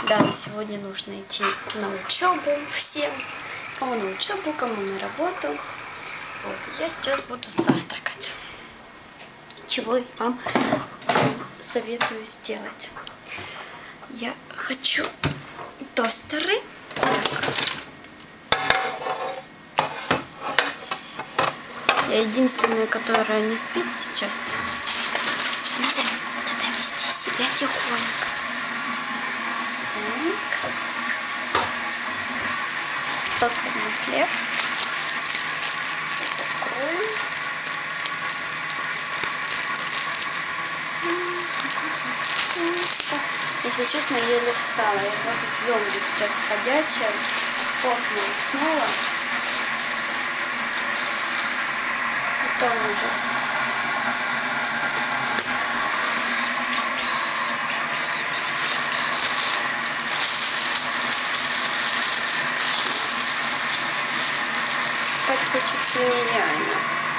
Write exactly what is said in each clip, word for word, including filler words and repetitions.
Да, сегодня нужно идти на учебу всем. Кому на учебу, кому на работу. Вот, я сейчас буду завтракать. Чего я вам советую сделать? Я хочу тостеры. Я единственная, которая не спит сейчас. Что надо, надо вести себя тихонько. Так. Тостерный хлеб. Закроем. Если честно, еле встала. Я как зомби сейчас ходячая. Поздно уснула. Это ужас. Спать хочется нереально.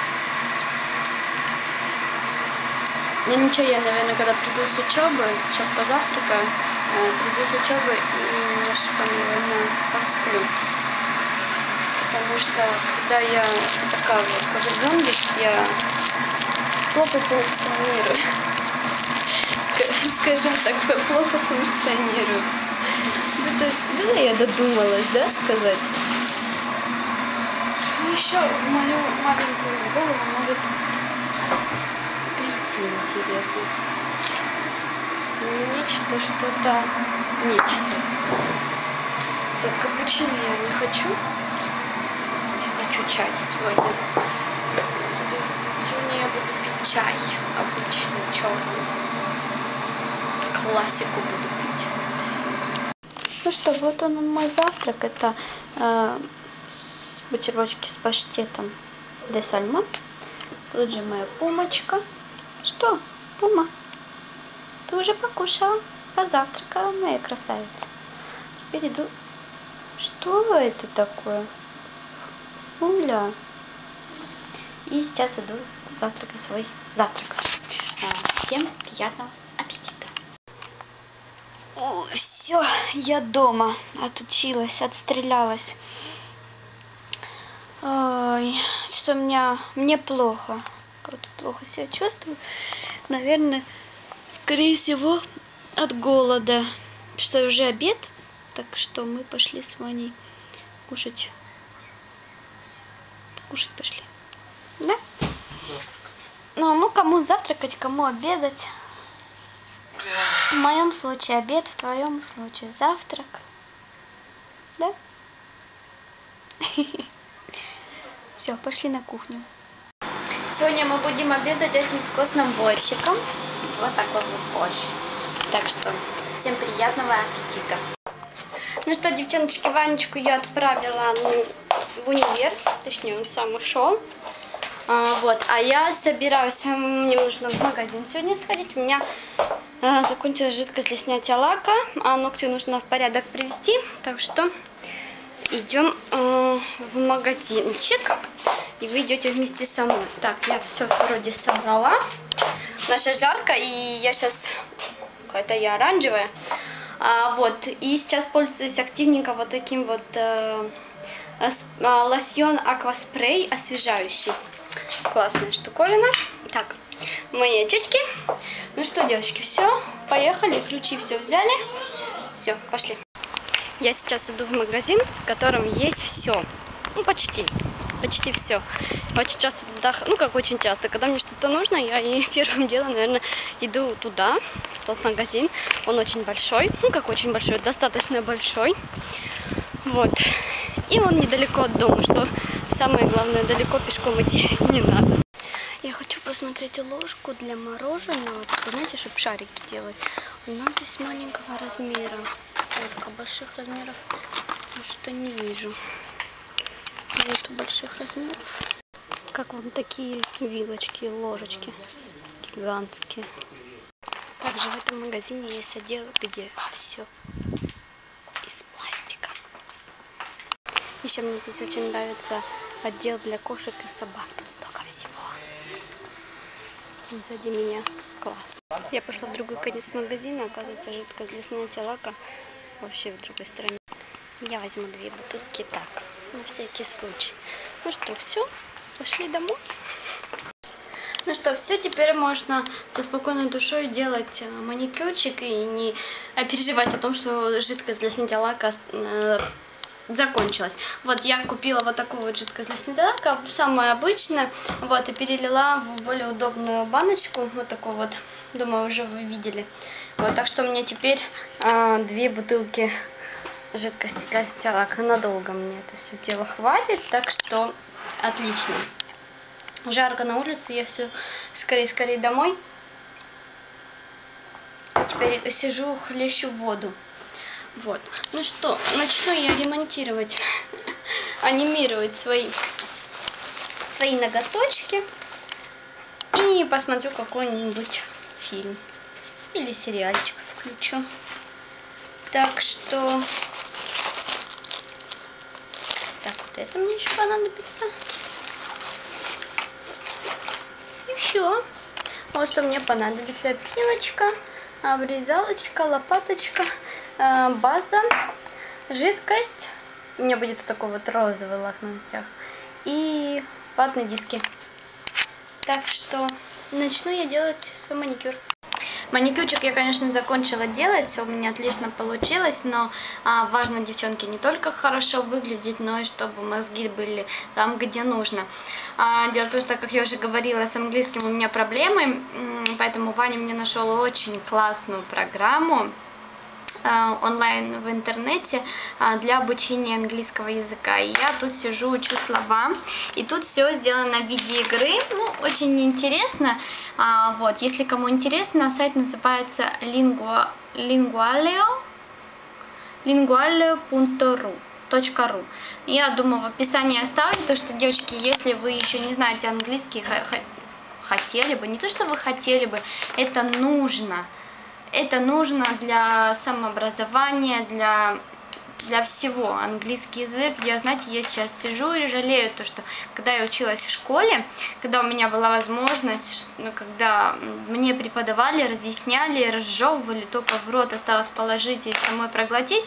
Ну ничего, я, наверное, когда приду с учебы, сейчас позавтракаю, приду с учебы и немножко, наверное, посплю. Потому что, когда я такая вот, как зомби, я плохо функционирую. Скажем так, плохо функционирую. Да я додумалась, да, сказать? Что еще в мою маленькую голову может прийти интересно? Нечто, что-то, нечто. Так, капучино я не хочу. Хочу чай сегодня. Сегодня я буду пить чай. Обычный черный. Классику буду пить. Ну что, вот он мой завтрак. Это э, бутербродики с паштетом де сальмон. Тут же моя пумочка. Что, пума? Ты уже покушала? Позавтракала, моя красавица. Теперь иду. Что это такое? Уля. И сейчас иду завтракать свой завтрак. Всем приятного аппетита. О, все, я дома. Отучилась, отстрелялась. Ой, что меня, мне плохо. Как-то плохо себя чувствую. Наверное, скорее всего, от голода. Что уже обед. Так что мы пошли с Ваней кушать. Кушать пошли. Да? Ну, ну, кому завтракать, кому обедать. В моем случае обед, в твоем случае завтрак. Да? Все, пошли на кухню. Сегодня мы будем обедать очень вкусным борщиком. Вот такой вот борщ. Так что всем приятного аппетита. Ну что, девчоночки, Ванечку я отправила в универ, точнее он сам ушел. А, вот, а я собираюсь, мне нужно в магазин сегодня сходить. У меня а, закончилась жидкость для снятия лака, а ногти нужно в порядок привести. Так что идем а, в магазинчик, и вы идете вместе со мной. Так, я все вроде собрала. Наша жарко, и я сейчас какая-то я оранжевая. А, вот, и сейчас пользуюсь активненько вот таким вот э, лосьон акваспрей освежающий. Классная штуковина. Так, мои очечки. Ну что, девочки, все, поехали, ключи все взяли. Все, пошли. Я сейчас иду в магазин, в котором есть все. Ну, почти. Почти все. Очень часто туда, ну как очень часто, когда мне что-то нужно, я и первым делом, наверное, иду туда, в тот магазин. Он очень большой, ну как очень большой, достаточно большой. Вот. И он недалеко от дома, что самое главное, далеко пешком идти не надо. Я хочу посмотреть ложку для мороженого, знаете, чтобы шарики делать. У нас здесь маленького размера, только больших размеров что-то не вижу. Нет больших размеров. Как вам такие вилочки, ложечки гигантские. Также в этом магазине есть отдел, где все из пластика. Еще мне здесь очень нравится отдел для кошек и собак. Тут столько всего. Сзади меня классно. Я пошла в другой конец магазина. Оказывается, жидкость для снятия лака вообще в другой стороне. Я возьму две бутылки так, на всякий случай. Ну что, все, пошли домой. Ну что, все, теперь можно со спокойной душой делать маникюрчик и не переживать о том, что жидкость для снятия лака э, закончилась. Вот я купила вот такую вот жидкость для снятия лака, самая обычная, вот, и перелила в более удобную баночку, вот такую вот, думаю, уже вы видели. Вот, так что у меня теперь э, две бутылки жидкости для снятия лака. Надолго мне это все дело хватит, так что отлично. Жарко на улице, я все скорее-скорее домой. Теперь сижу, хлещу воду. Вот. Ну что, начну я ремонтировать, анимировать свои, свои ноготочки. И посмотрю какой-нибудь фильм. Или сериальчик включу. Так что... Так, вот это мне еще понадобится. И все. Вот что мне понадобится: пилочка, обрезалочка, лопаточка, база, жидкость. У меня будет вот такой вот розовый лак на ногтях. И ватные диски. Так что начну я делать свой маникюр. Маникюрчик я, конечно, закончила делать, все у меня отлично получилось, но а, важно, девчонки, не только хорошо выглядеть, но и чтобы мозги были там, где нужно. А, дело в том, что, как я уже говорила, с английским у меня проблемы, поэтому Ваня мне нашел очень классную программу онлайн в интернете для обучения английского языка. И я тут сижу, учу слова, и тут все сделано в виде игры. Ну, очень интересно. А, вот, если кому интересно, сайт называется lingua, lingualeo, lingualeo точка ру. .ру. Я думаю, в описании оставлю, то что, девочки, если вы еще не знаете английский, хотели бы, не то что вы хотели бы, это нужно. Это нужно для самообразования, для, для всего. Английский язык. Я, знаете, я сейчас сижу и жалею, то, что когда я училась в школе, когда у меня была возможность, ну, когда мне преподавали, разъясняли, разжевывали, только в рот осталось положить и самой проглотить,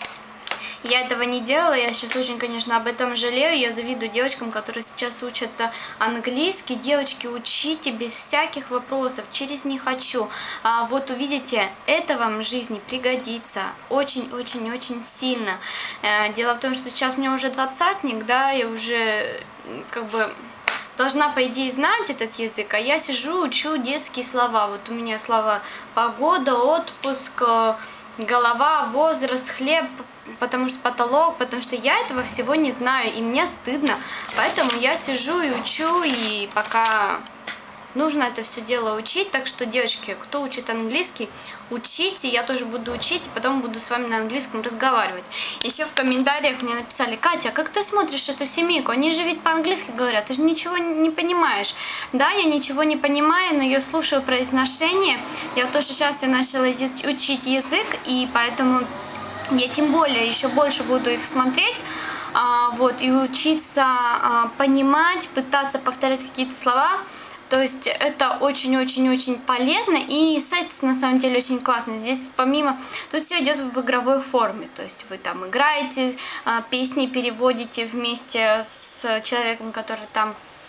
я этого не делала, я сейчас очень, конечно, об этом жалею. Я завидую девочкам, которые сейчас учат английский. Девочки, учите без всяких вопросов, через «не хочу». А вот увидите, это вам в жизни пригодится очень-очень-очень сильно. Дело в том, что сейчас у меня уже двадцатник, да, я уже как бы должна, по идее, знать этот язык, а я сижу, учу детские слова. Вот у меня слова «погода», «отпуск», «голова», «возраст», «хлеб», потому что потолок, потому что я этого всего не знаю, и мне стыдно, поэтому я сижу и учу, и пока нужно это все дело учить. Так что, девочки, кто учит английский, учите, я тоже буду учить, и потом буду с вами на английском разговаривать. Еще в комментариях мне написали: Катя, как ты смотришь эту семейку? Они же ведь по-английски говорят, ты же ничего не понимаешь. Да, я ничего не понимаю, но я слушаю произношение. Я тоже сейчас я начала учить язык, и поэтому я тем более еще больше буду их смотреть, а, вот, и учиться а, понимать, пытаться повторять какие-то слова. То есть это очень-очень-очень полезно, и сайт на самом деле очень классный. Здесь помимо, то есть все идет в игровой форме, то есть вы там играете, а, песни переводите вместе с человеком, который там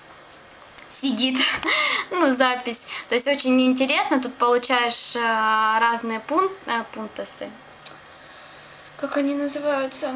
сидит, ну, запись. То есть очень интересно, тут получаешь а, разные пункт, а, пунктасы. Как они называются?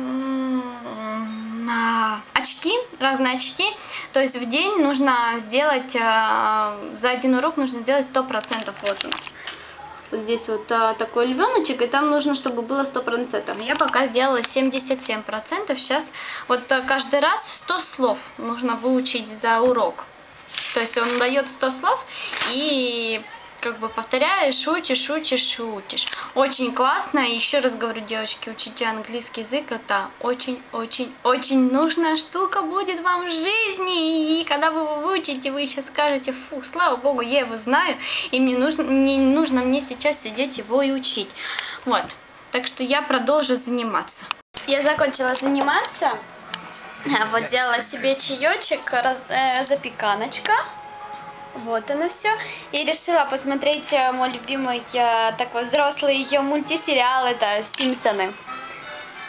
Очки, разные очки. То есть в день нужно сделать, за один урок нужно сделать сто процентов. Вот он. Вот здесь вот такой львеночек, и там нужно, чтобы было сто процентов. Я пока сделала семьдесят семь процентов. Сейчас вот каждый раз сто слов нужно выучить за урок. То есть он дает сто слов, и как бы повторяешь, учишь, учишь, учишь. Очень классно. Еще раз говорю, девочки, учите английский язык. Это очень-очень-очень нужная штука будет вам в жизни. И когда вы его выучите, вы еще скажете: фу, слава богу, я его знаю, и мне нужно, мне не нужно мне сейчас сидеть его и учить. Вот. Так что я продолжу заниматься. Я закончила заниматься. Вот, сделала себе чаечек, раз, э, запеканочка. Вот оно все. И решила посмотреть мой любимый такой взрослый мультисериал, это «Симпсоны».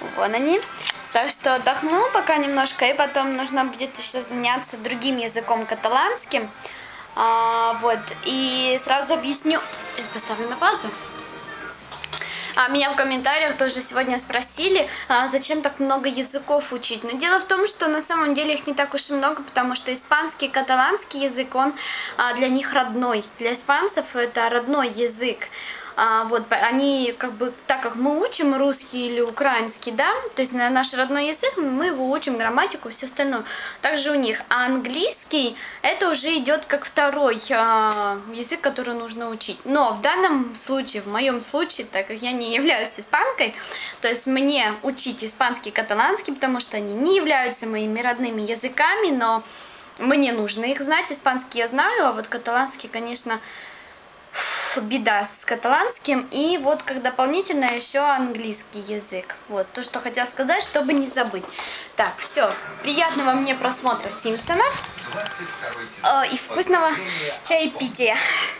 Вон они. Так что отдохну пока немножко, и потом нужно будет еще заняться другим языком, каталанским. А, вот, и сразу объясню. Сейчас поставлю на паузу. А, меня в комментариях тоже сегодня спросили, а, зачем так много языков учить. Но дело в том, что на самом деле их не так уж и много, потому что испанский, каталанский язык, он а, для них родной. Для испанцев это родной язык. А, вот, они, как бы, так как мы учим русский или украинский, да, то есть на наш родной язык, мы его учим, грамматику, все остальное. Также у них. А английский, это уже идет как второй а, язык, который нужно учить. Но в данном случае, в моем случае, так как я не являюсь испанкой, то есть мне учить испанский, каталанский, потому что они не являются моими родными языками, но мне нужно их знать. Испанский я знаю, а вот каталанский, конечно, беда с каталанским. И вот как дополнительно еще английский язык. Вот то, что хотела сказать, чтобы не забыть. Так, все. Приятного мне просмотра Симпсонов э, и вкусного чаепития.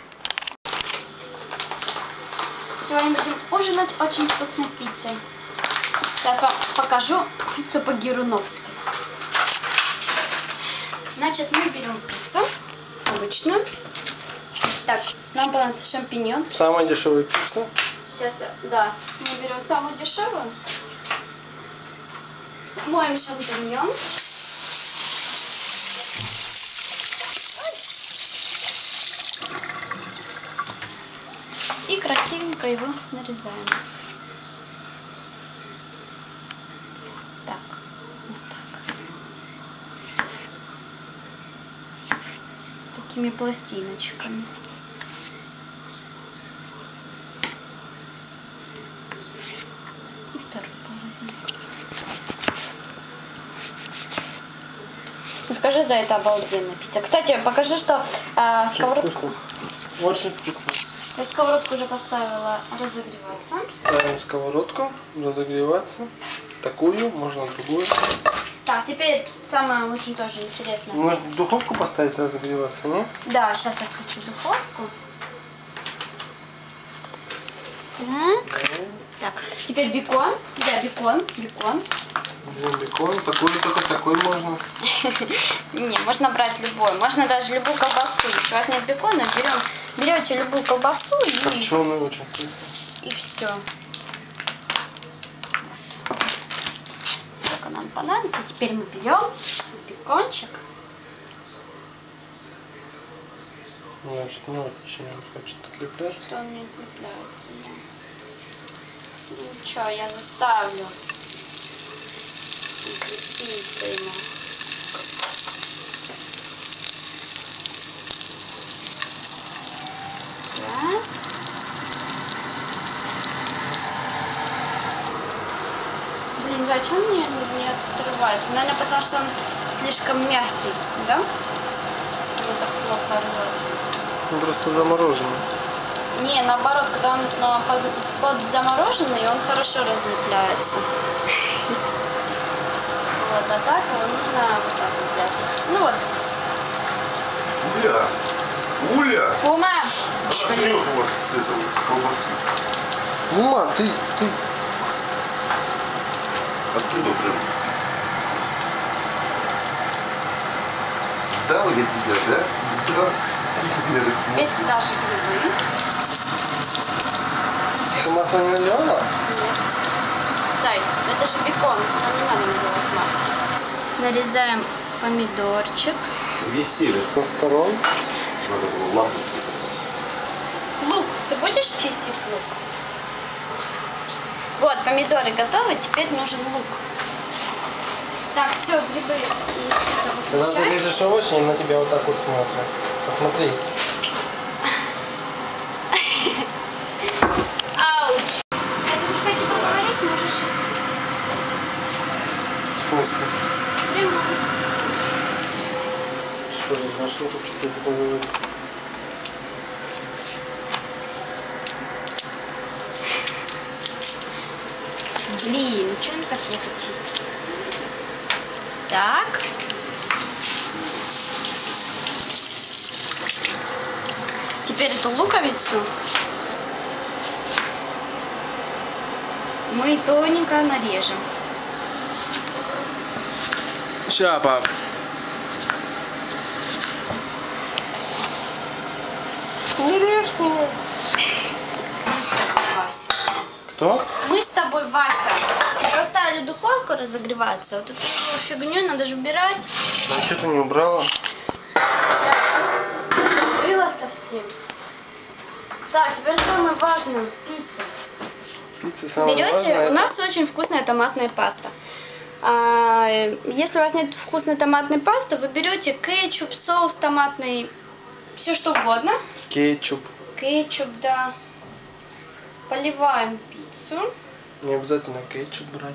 Сегодня будем ужинать очень вкусной пиццей. Сейчас вам покажу пиццу по-геруновски. Значит, мы берем пиццу обычную. Так, нам понадобится шампиньон. Самая дешевая пицца. Сейчас, да, мы берем самую дешевую. Моем шампиньон. И красивенько его нарезаем. Так, вот так. Такими пластиночками. Ну, скажи, за это обалденная пицца. Кстати, покажи, что э, сковородку... Очень вкусно. Я сковородку уже поставила разогреваться. Ставим сковородку разогреваться. Такую, можно другую. Так, теперь самое очень тоже интересное. Может, в духовку поставить разогреваться, не? Да, сейчас я включу духовку. Так. Так, теперь бекон. Да, бекон, бекон. Бекон, такой, только такой можно. Не, можно брать любой. Можно даже любую колбасу. Если у вас нет бекона, берем, берете любую колбасу и... Копченый очень вкусно. И все. Вот. Сколько нам понадобится. Теперь мы берем бекончик. Значит, не очень хочет отлепляться. Что он не отлепляется, да. Ничего, я заставлю. Крепиться ему. Так. Блин, да, что мне не отрывается? Наверное, потому что он слишком мягкий, да? Вот так плохо рвется. Он просто замороженный. Не, наоборот, когда он ну, под, под замороженный, он хорошо разлепляется. Вот, а так его нужно вот так вот делать. Ну вот. Уля! Уля! Ума! Что у вас с этого колбасы? Ума, ты, ты... Оттуда прям. Сдал я тебя, да? Сдал. Теперь сюда же грибы. Ты масло не наливала? Нет. Дай, это же бекон, нам не надо наливать масло. Нарезаем помидорчик. Веселье. Со сторон. Надо было лапать. Лук. Ты будешь чистить лук? Вот, помидоры готовы, теперь нужен лук. Так, все, грибы и это Когда ты выключаем. режешь овощи, они на тебя вот так вот смотрят. Посмотри. Ауч! Я думаю, пойти поговорить, можешь идти. В смысле? Прямо. Что, я знаю, что тут что-то поговорить. Блин, что он так плохо чистится? Так. Теперь эту луковицу мы тоненько нарежем. Ща, пап. Не режь меня. Мы с тобой, Вася. Кто? Мы с тобой, Вася. Поставили духовку разогреваться. Вот эту фигню надо же убирать. А что ты не убрала? Было совсем. Так, теперь самое важное в пицце. Пицца самая Берете, важная. у нас очень вкусная томатная паста. А, если у вас нет вкусной томатной пасты, вы берете кетчуп, соус томатный, все что угодно. Кетчуп. Кетчуп, да. Поливаем пиццу. Не обязательно кетчуп брать.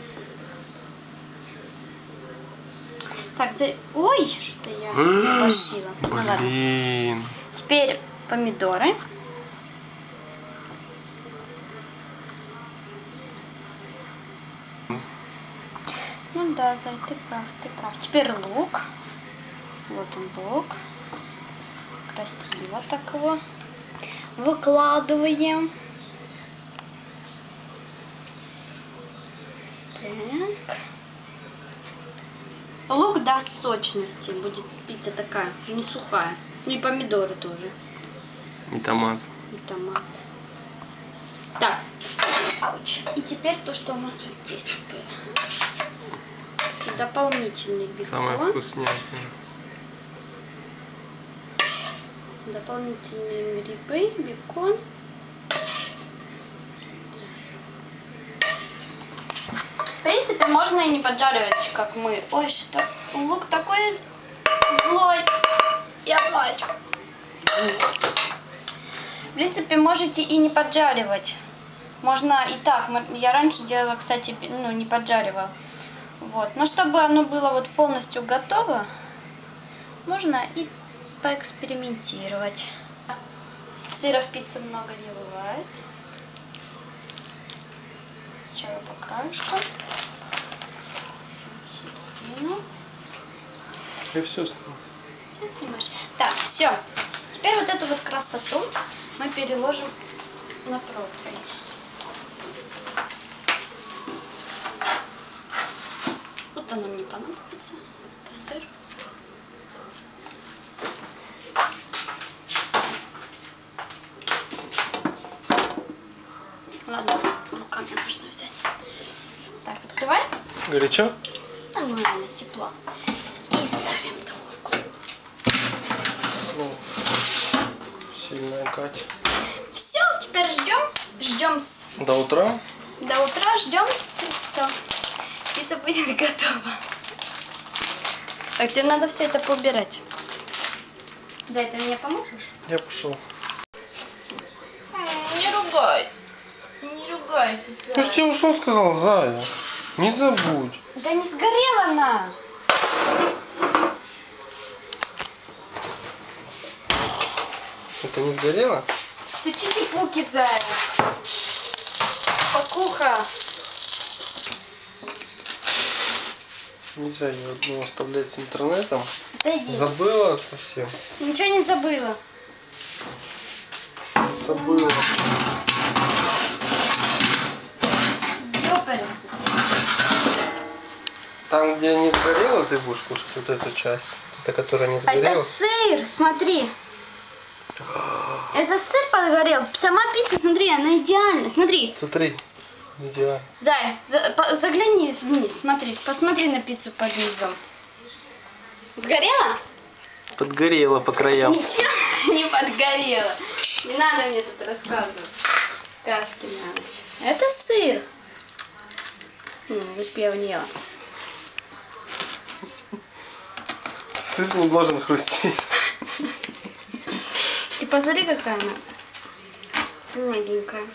Так, за... ой, что-то я пошила. Ну ладно. Блин. Теперь помидоры. Ну да, Зай, ты прав, ты прав. Теперь лук. Вот он лук. Красиво так его выкладываем. Так. Лук даст сочности, будет пицца такая, не сухая. Ну и помидоры тоже. И томат. И томат. Так. Ауч. И теперь то, что у нас вот здесь было. Дополнительный бекон. Самое вкуснятина. Дополнительные грибы, бекон. В принципе, можно и не поджаривать, как мы. Ой, что лук такой злой. Я плачу. В принципе, можете и не поджаривать. Можно и так. Я раньше делала, кстати, ну, не поджаривала. Вот. Но чтобы оно было вот полностью готово, можно и поэкспериментировать. Сыра в пицце много не бывает. Сначала по краешку. Середину. И все. Все снимаешь. Так, все. Теперь вот эту вот красоту мы переложим на противень. Вот она мне понадобится. Это сыр. Ладно, руками нужно взять. Так, открывай. Горячо? Нормально, тепло. И ставим в духовку. Ну, сильная Катя. Все, теперь ждем. Ждем с... До утра? До утра ждем. Все. Пицца будет готова. Так, тебе надо все это поубирать. За это мне поможешь? Я пошел. Не ругайся. Не ругайся, Зая. Ну что тебе ушел, сказал, Зая? Не забудь. Да не сгорела она. Это не сгорело? Все чики-пуки, Зая. Покуха. Нельзя ее одну оставлять с интернетом. Отойди. Забыла совсем. Ничего не забыла. Забыла. Ёпарись. Там, где не сгорело, ты будешь кушать вот эту часть. Это, которая не А сгорела. это сыр, смотри. Это сыр подгорел. Сама пицца, смотри, она идеальна. Смотри. Смотри. Идеально. Зай, за, по, загляни вниз, смотри. Посмотри на пиццу под низом. Сгорела? Подгорело по краям. Ничего не подгорело. Не надо мне тут рассказывать сказки на ночь. Это сыр. Ну, лишь бы я не ела. Сыр не должен хрустеть. Ты посмотри, какая она мягенькая.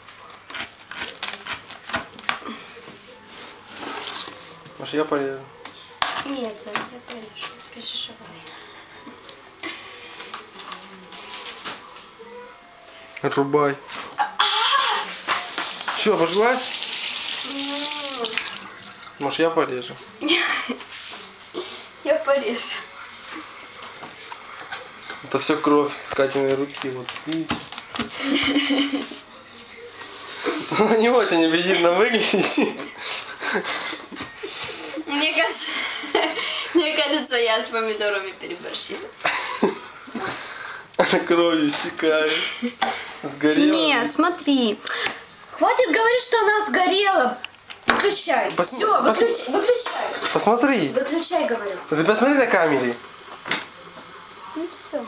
Может, я порежу? Нет, Зай, я порежу. Переживай. Рубай. Че, обожглась? Может, я порежу? Я порежу. Это все кровь с Катиной руки. Вот видите? Не очень аппетитно выглядит. Мне кажется, мне кажется, я с помидорами переборщила. Она кровью стекает. Сгорела. Нет, смотри. Хватит говорить, что она сгорела. Выключай. Пос- Все, пос- выключай. Выключай. Посмотри. Выключай, говорю. Ты посмотри на камере. Ну все.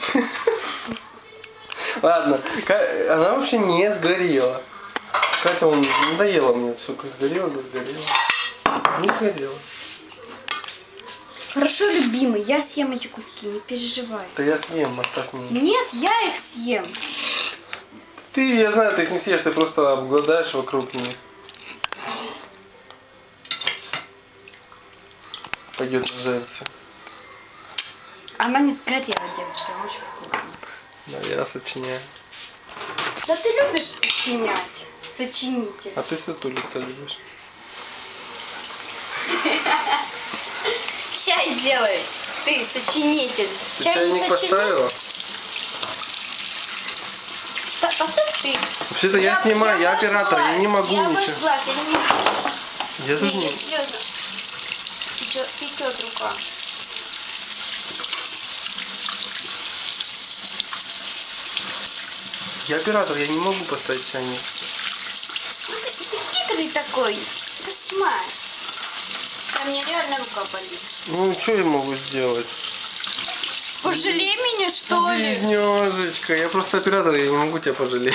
Ладно, Ка- она вообще не сгорела. Катя, он надоело мне все, сгорела, да сгорела. Не сгорела. Хорошо, любимый, я съем эти куски, не переживай. Да я съем, оставь мне. Нет, я их съем. Ты, я знаю, ты их не съешь, ты просто обгладаешь вокруг них. Пойдет на жертву. Она не сгорела, девочка, очень вкусно. Да, я сочиняю. Да ты любишь сочинять, сочинитель. А ты сутулица любишь. Чай делай, ты сочинитель. Ты Чай не чайник сочинитель. поставила? Ста- Поставь ты. Вообще-то я, снимаю, я оператор, я не могу я ничего. обожглась, я не могу. Я тут Не, не... я слезы. Течет, течет рука. Я оператор, я не могу поставить чайник. Ну ты, ты хитрый такой. Кошмар. Да мне реально рука болит. Ну, что я могу сделать? Пожалей меня, что ли? Бедняжечка, я просто оператор, я не могу тебя пожалеть.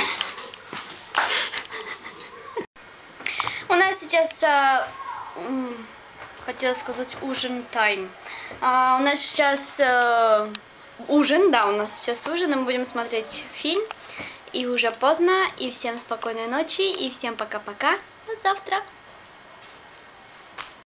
У нас сейчас, а, м, хотела сказать, ужин тайм. А, у нас сейчас а, ужин, да, у нас сейчас ужин, и мы будем смотреть фильм. И уже поздно, и всем спокойной ночи, и всем пока-пока. До завтра.